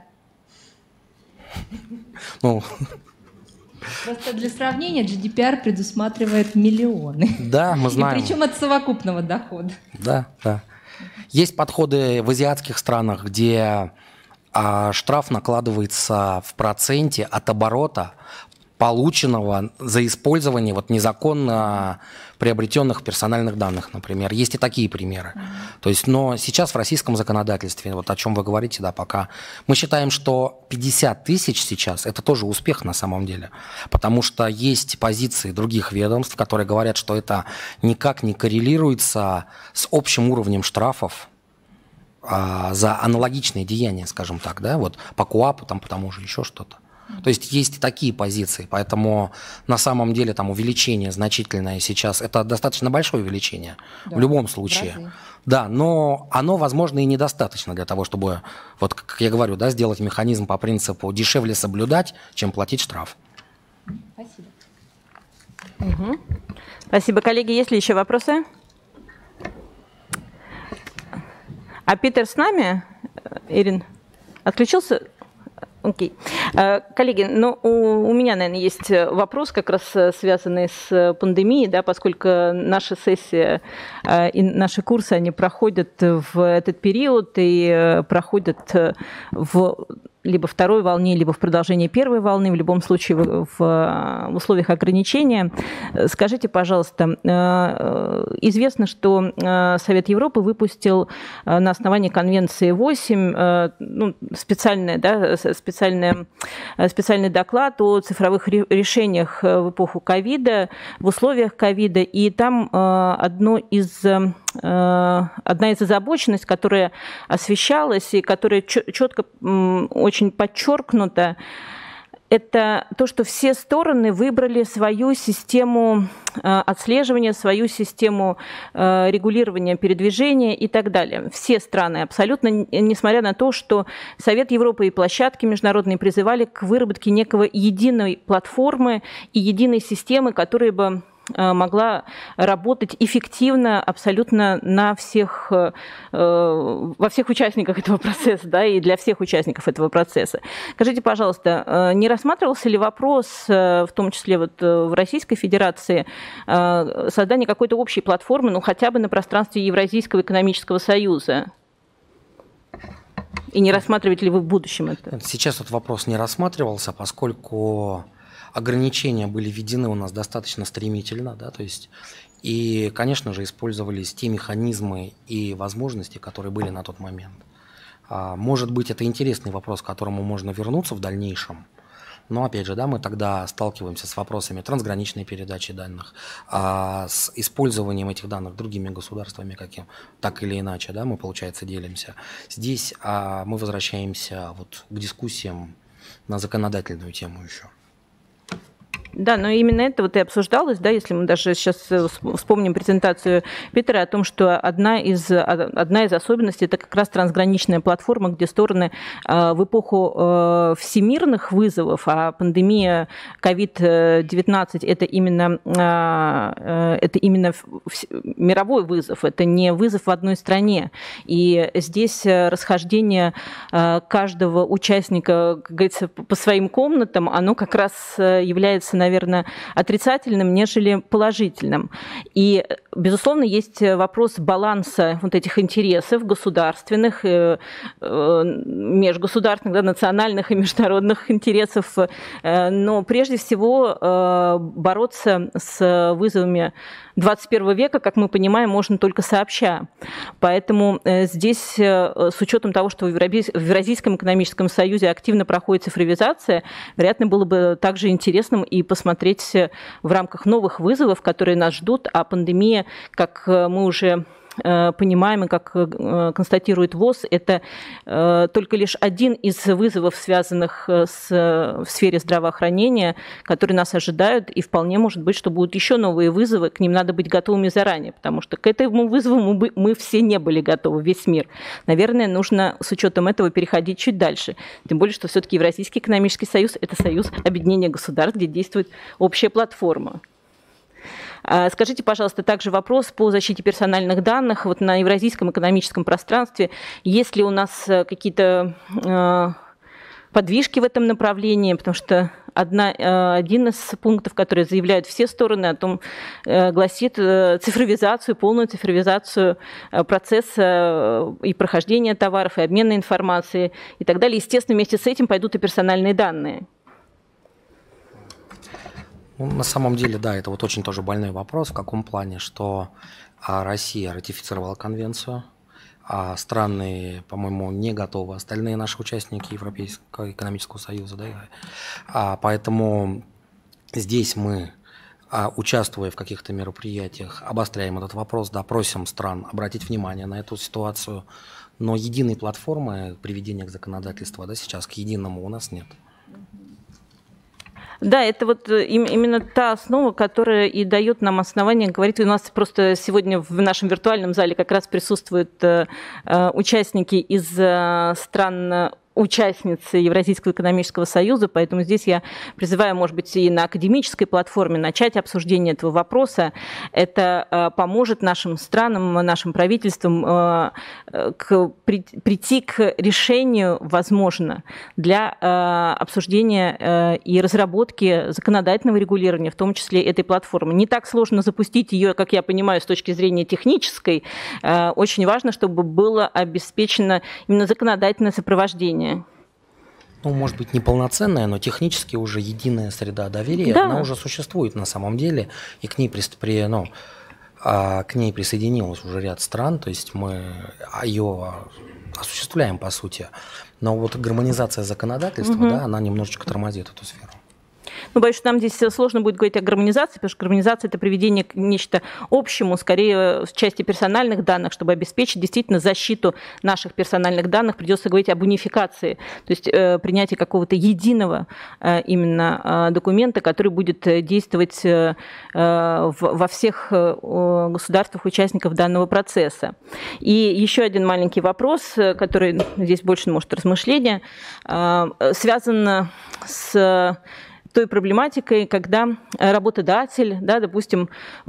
Просто для сравнения GDPR предусматривает миллионы. Да, мы знаем. И причем от совокупного дохода. Да. Есть подходы в азиатских странах, где штраф накладывается в проценте от оборота, полученного за использование незаконно приобретенных персональных данных, например. Есть и такие примеры. То есть, но сейчас в российском законодательстве, о чем вы говорите, пока мы считаем, что 50 тысяч сейчас – это тоже успех на самом деле, потому что есть позиции других ведомств, которые говорят, что это никак не коррелируется с общим уровнем штрафов за аналогичные деяния, скажем так, по КоАПу, по тому же еще что-то. То есть есть и такие позиции, поэтому на самом деле увеличение значительное сейчас, это достаточно большое увеличение в любом случае. Да, но оно, возможно, и недостаточно для того, чтобы, как я говорю, сделать механизм по принципу дешевле соблюдать, чем платить штраф. Спасибо. Спасибо, коллеги. Есть ли еще вопросы? А Питер с нами? Ирин, отключился? Окей. Коллеги, у меня, наверное, есть вопрос, как раз связанный с пандемией, поскольку наша сессия и наши курсы, они проходят в этот период и проходят либо второй волне, либо в продолжении первой волны, в любом случае в условиях ограничения. Скажите, пожалуйста, известно, что Совет Европы выпустил на основании Конвенции 8 специальный доклад о цифровых решениях в эпоху ковида, в условиях ковида, и там одна из озабоченностей, которая освещалась и которая четко очень подчеркнута, это то, что все стороны выбрали свою систему отслеживания, свою систему регулирования передвижения и так далее. Все страны абсолютно, несмотря на то, что Совет Европы и площадки международные призывали к выработке некого единой платформы и единой системы, которая бы могла работать эффективно абсолютно во всех участниках этого процесса, и для всех участников этого процесса. Скажите, пожалуйста, не рассматривался ли вопрос, в том числе в Российской Федерации, создания какой-то общей платформы, хотя бы на пространстве Евразийского экономического союза? И не рассматриваете ли вы в будущем это? Сейчас этот вопрос не рассматривался, поскольку ограничения были введены у нас достаточно стремительно, то есть, и, конечно же, использовались те механизмы и возможности, которые были на тот момент. Может быть, это интересный вопрос, к которому можно вернуться в дальнейшем, но, опять же, мы тогда сталкиваемся с вопросами трансграничной передачи данных, с использованием этих данных другими государствами, так или иначе, мы, получается, делимся. Здесь мы возвращаемся к дискуссиям на законодательную тему еще. Да, но именно это вот и обсуждалось, да, если мы даже сейчас вспомним презентацию Питера о том, что одна из особенностей – это как раз трансграничная платформа, где стороны в эпоху всемирных вызовов, а пандемия COVID-19 – это именно мировой вызов, это не вызов в одной стране. И здесь расхождение каждого участника, как говорится, по своим комнатам, оно как раз является, наверное, отрицательным, нежели положительным. И, безусловно, есть вопрос баланса вот этих интересов государственных, межгосударственных, да, национальных и международных интересов. Но прежде всего бороться с вызовами 21 века, как мы понимаем, можно только сообща. Поэтому здесь, с учетом того, что в Евразийском экономическом союзе активно проходит цифровизация, вероятно, было бы также интересным и посмотреть в рамках новых вызовов, которые нас ждут, а пандемия, как мы уже понимаем и как констатирует ВОЗ, это только лишь один из вызовов, связанных в сфере здравоохранения, которые нас ожидают, и вполне может быть, что будут еще новые вызовы, к ним надо быть готовыми заранее, потому что к этому вызову мы все не были готовы, весь мир. Наверное, нужно с учетом этого переходить чуть дальше. Тем более, что все-таки Евразийский экономический союз – это союз объединения государств, где действует общая платформа. Скажите, пожалуйста, также вопрос по защите персональных данных. Вот на евразийском экономическом пространстве есть ли у нас какие-то подвижки в этом направлении? Потому что один из пунктов, которые заявляют все стороны, о том гласит цифровизацию, полную цифровизацию процесса и прохождения товаров, и обмена информацией и так далее. Естественно, вместе с этим пойдут и персональные данные. Ну, на самом деле, да, это вот очень тоже больной вопрос. В каком плане? Что Россия ратифицировала конвенцию, а страны, по-моему, не готовы, остальные наши участники Европейского экономического союза. Да? Поэтому здесь мы, участвуя в каких-то мероприятиях, обостряем этот вопрос, да, просим стран обратить внимание на эту ситуацию. Но единой платформы приведения к законодательству, да, сейчас к единому у нас нет. Да, это вот именно та основа, которая и дает нам основание говорить. У нас просто сегодня в нашем виртуальном зале как раз присутствуют участники из стран участницы Евразийского экономического союза, поэтому здесь я призываю, может быть, и на академической платформе начать обсуждение этого вопроса. Это поможет нашим странам, нашим правительствам прийти к решению, возможно, для обсуждения и разработки законодательного регулирования, в том числе этой платформы. Не так сложно запустить ее, как я понимаю, с точки зрения технической. Очень важно, чтобы было обеспечено именно законодательное сопровождение. Ну, может быть, не полноценная, но технически уже единая среда доверия, да. Она уже существует на самом деле, и к ней присоединилось уже ряд стран, то есть мы ее осуществляем, по сути. Но вот гармонизация законодательства, да, она немножечко тормозит эту сферу. Ну, боюсь, что нам здесь сложно будет говорить о гармонизации, потому что гармонизация – это приведение к нечто общему, скорее в части персональных данных, чтобы обеспечить действительно защиту наших персональных данных. Придется говорить об унификации, то есть принятие какого-то единого именно документа, который будет действовать во всех государствах, участников данного процесса. И еще один маленький вопрос, который здесь больше, может, размышления, связан с той проблематикой, когда работодатель, да, допустим,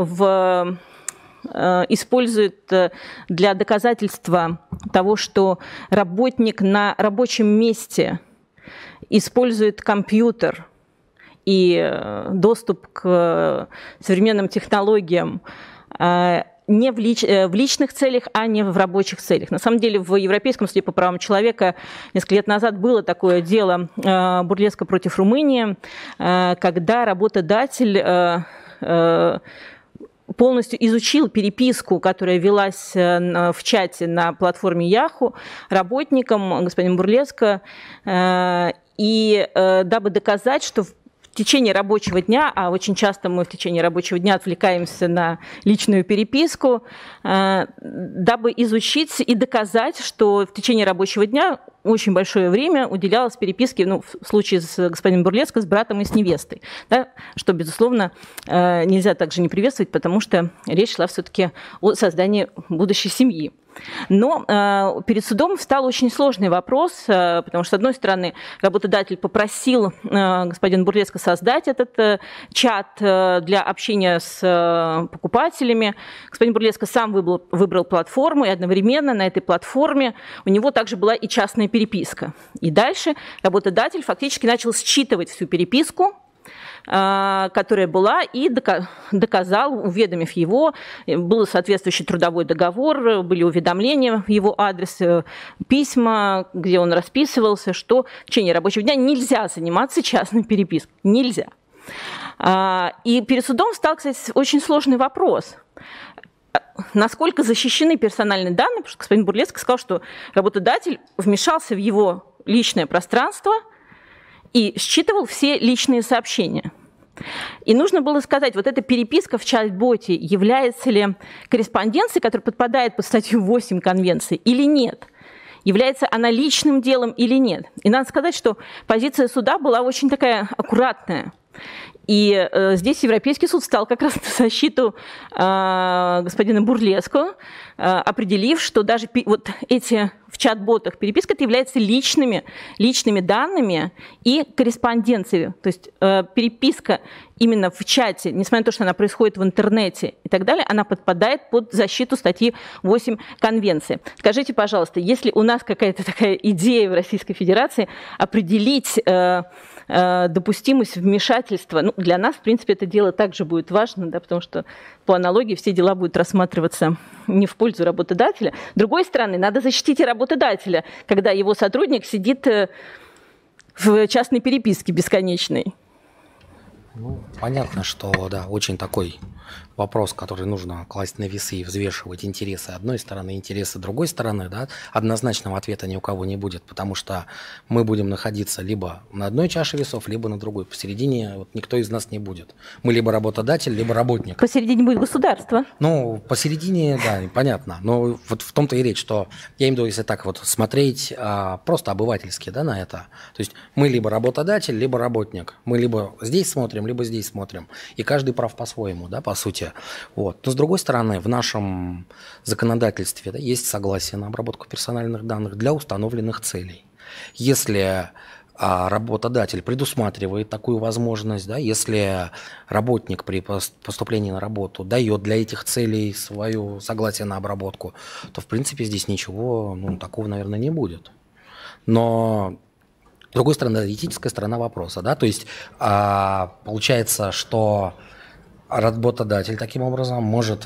использует для доказательства того, что работник на рабочем месте использует компьютер и доступ к современным технологиям, не в личных целях, а не в рабочих целях. На самом деле в Европейском суде по правам человека несколько лет назад было такое дело Бурлеско против Румынии, когда работодатель полностью изучил переписку, которая велась в чате на платформе Yahoo работником, господином Бурлеско, и дабы доказать, что течение рабочего дня, а очень часто мы в течение рабочего дня отвлекаемся на личную переписку, дабы изучить и доказать, что в течение рабочего дня очень большое время уделялось переписке, в случае с господином Бурлеско, с братом и с невестой, да, что, безусловно, нельзя также не приветствовать, потому что речь шла все-таки о создании будущей семьи. Но перед судом встал очень сложный вопрос, потому что, с одной стороны, работодатель попросил господина Бурлеско создать этот чат для общения с покупателями. Господин Бурлеско сам выбрал платформу, и одновременно на этой платформе у него также была и частная переписка. И дальше работодатель фактически начал считывать всю переписку, которая была, и доказал, уведомив его, был соответствующий трудовой договор, были уведомления в его адрес, письма, где он расписывался, что в течение рабочего дня нельзя заниматься частной перепиской. Нельзя. И перед судом встал, кстати, очень сложный вопрос. Насколько защищены персональные данные, потому что господин Бурлеско сказал, что работодатель вмешался в его личное пространство и считывал все личные сообщения. И нужно было сказать, вот эта переписка в чат-боте является ли корреспонденцией, которая подпадает под статью 8 Конвенции, или нет? Является она личным делом или нет? И надо сказать, что позиция суда была очень такая аккуратная. И здесь Европейский суд стал как раз на защиту господина Бурлеско, определив, что даже вот эти в чат-ботах переписка это является личными данными и корреспонденцией. То есть переписка именно в чате, несмотря на то, что она происходит в интернете и так далее, она подпадает под защиту статьи 8 Конвенции. Скажите, пожалуйста, если у нас какая-то такая идея в Российской Федерации определить допустимость вмешательства, для нас, в принципе, это дело также будет важно, да, потому что по аналогии все дела будут рассматриваться не в пользу работодателя. С другой стороны, надо защитить и работодателя, когда его сотрудник сидит в частной переписке бесконечной. Понятно, что, да, очень такой вопрос, который нужно класть на весы и взвешивать интересы одной стороны, интересы другой стороны, да, однозначного ответа ни у кого не будет, потому что мы будем находиться либо на одной чаше весов, либо на другой. Посередине вот никто из нас не будет. Мы либо работодатель, либо работник. Посередине будет государство. Посередине, да, понятно. Но вот в том-то и речь, что я имею в виду, если так вот смотреть просто обывательски, да, на это. То есть мы либо работодатель, либо работник. Мы либо здесь смотрим, либо здесь смотрим. И каждый прав по-своему, да, по сути. Вот. Но с другой стороны, в нашем законодательстве, да, есть согласие на обработку персональных данных для установленных целей. Если работодатель предусматривает такую возможность, да, если работник при поступлении на работу дает для этих целей свое согласие на обработку, то в принципе здесь ничего такого, наверное, не будет. Но с другой стороны, этическая сторона вопроса, да, то есть получается, что работодатель таким образом может,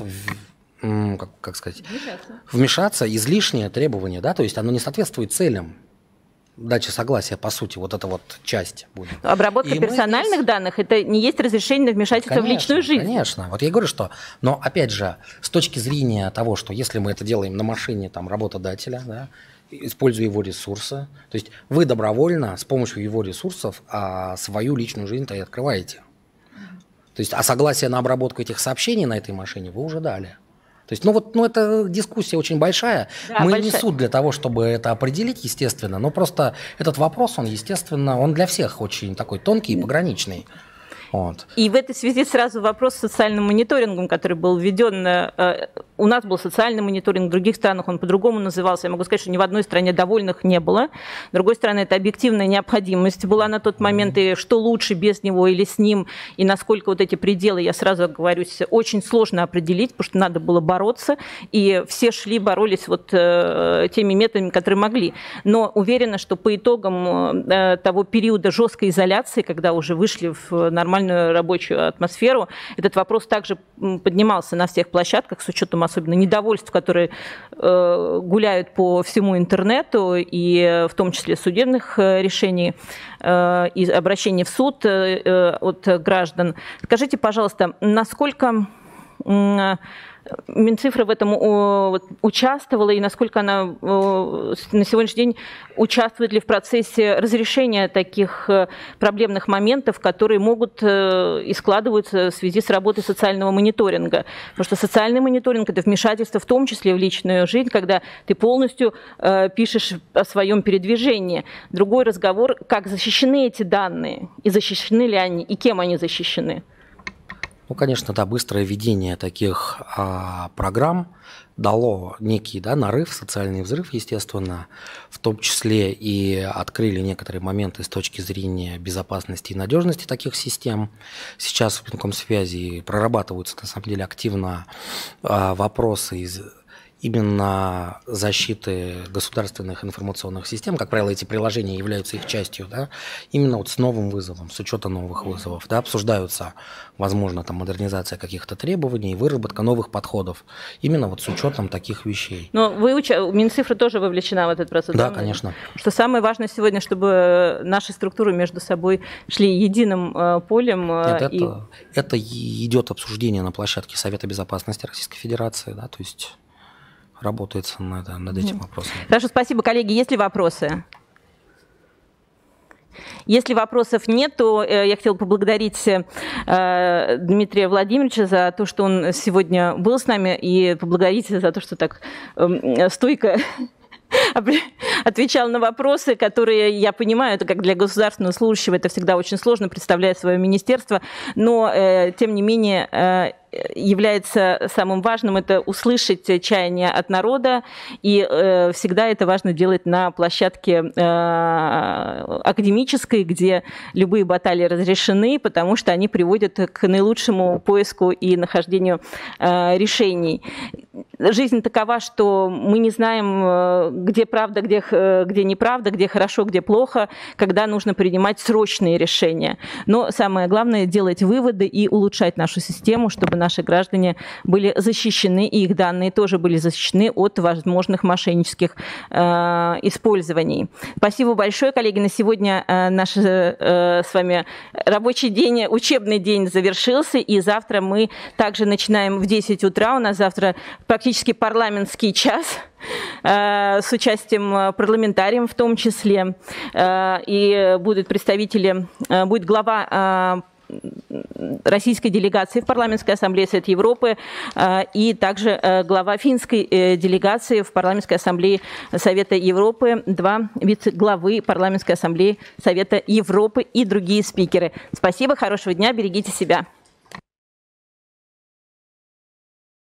вмешаться излишнее требование, да, то есть оно не соответствует целям дачи согласия, по сути, вот эта вот часть будет. Обработка персональных данных – это не есть разрешение на вмешательство в личную жизнь. Конечно, вот я говорю, что, но опять же, с точки зрения того, что если мы это делаем на машине там работодателя, да, используя его ресурсы, то есть вы добровольно с помощью его ресурсов свою личную жизнь-то и открываете. То есть, согласие на обработку этих сообщений на этой машине вы уже дали. То есть, это дискуссия очень большая. Да, мы не суд для того, чтобы это определить, естественно, но просто этот вопрос, он, естественно, он для всех очень такой тонкий и пограничный. Вот. И в этой связи сразу вопрос с социальным мониторингом, который был введен. У нас был социальный мониторинг, в других странах он по-другому назывался. Я могу сказать, что ни в одной стране довольных не было. С другой стороны, это объективная необходимость была на тот момент, и что лучше без него или с ним, и насколько вот эти пределы, я сразу оговорюсь, очень сложно определить, потому что надо было бороться, и все боролись вот теми методами, которые могли. Но уверена, что по итогам того периода жесткой изоляции, когда уже вышли в нормальную рабочую атмосферу, этот вопрос также поднимался на всех площадках с учетом особенно недовольств, которые гуляют по всему интернету, и в том числе судебных решений и обращений в суд от граждан. Скажите, пожалуйста, насколько Минцифра в этом участвовала и насколько она на сегодняшний день участвует ли в процессе разрешения таких проблемных моментов, которые могут и складываются в связи с работой социального мониторинга. Потому что социальный мониторинг – это вмешательство в том числе в личную жизнь, когда ты полностью пишешь о своем передвижении. Другой разговор, как защищены эти данные, и защищены ли они, и кем они защищены. Ну, конечно, да, быстрое введение таких программ дало некий, да, нарыв, социальный взрыв, естественно, в том числе и открыли некоторые моменты с точки зрения безопасности и надежности таких систем. Сейчас в Минкомсвязи прорабатываются, на самом деле, активно вопросы именно защиты государственных информационных систем. Как правило, эти приложения являются их частью, да, именно вот с новым вызовом, с учетом новых вызовов, да, обсуждаются, возможно, там модернизация каких-то требований, выработка новых подходов, именно вот с учетом таких вещей. Но Минцифра тоже вовлечена в этот процесс? Да, конечно. Что самое важное сегодня, чтобы наши структуры между собой шли единым полем. Нет, это идет обсуждение на площадке Совета Безопасности Российской Федерации, да, то есть работается над этим вопросом. Хорошо, спасибо, коллеги. Есть ли вопросы? Если вопросов нет, то я хотела поблагодарить Дмитрия Владимировича за то, что он сегодня был с нами, и поблагодарить за то, что так стойко отвечал на вопросы, которые, я понимаю, это как для государственного служащего, это всегда очень сложно, представляя свое министерство, но, тем не менее, является самым важным, это услышать чаяния от народа, и всегда это важно делать на площадке академической, где любые баталии разрешены, потому что они приводят к наилучшему поиску и нахождению решений. Жизнь такова, что мы не знаем, где правда, где неправда, где хорошо, где плохо, когда нужно принимать срочные решения. Но самое главное – делать выводы и улучшать нашу систему, чтобы наши граждане были защищены, и их данные тоже были защищены от возможных мошеннических использований. Спасибо большое, коллеги. На сегодня наш с вами рабочий день, учебный день завершился, и завтра мы также начинаем в 10 утра. У нас завтра практически парламентский час с участием парламентариев в том числе. И будут представители, будет глава российской делегации в Парламентской ассамблее Совета Европы и также глава финской делегации в Парламентской ассамблее Совета Европы, 2 вице-главы Парламентской ассамблеи Совета Европы и другие спикеры. Спасибо, хорошего дня, берегите себя.